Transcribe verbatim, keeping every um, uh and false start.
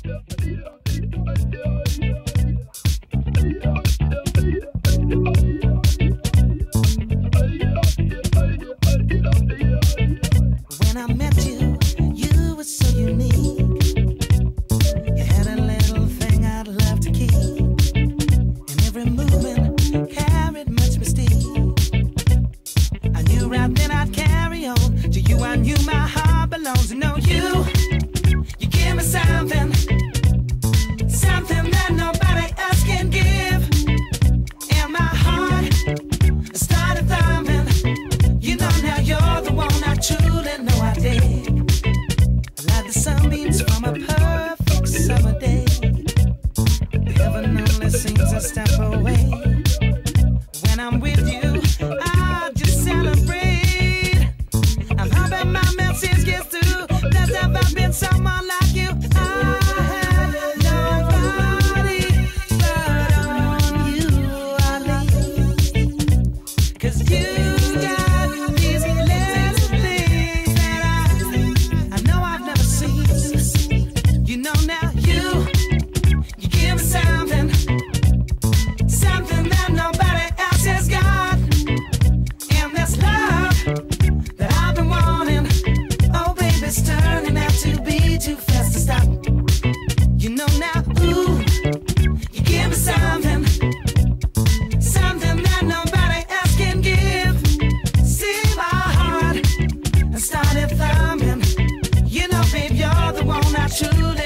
When I met you, you were so unique. You had a little thing I'd love to keep, and every movement carried much mystique. I knew right then I'd carry on. To you I knew my heart belongs. To know you, you give me something, something that nobody else can give. And my heart started thumping. You know now you're the one I truly know I dig. Like the sunbeams from a perfect summer day. Heaven only seems a step away. When I'm with you, I just celebrate. I'm hoping my message gets through. There's never been someone like you. I had nobody but on you I lean. 'Cause you got these little things that I, I know I've never seen. You know now you, you give me something, something that nobody else has got. And this love that I've been wanting, oh baby, it's turning out to be too fast to stop. You know now, ooh, you give me something, something that nobody else can give. See my heart, I started thumbing. You know, babe, you're the one I truly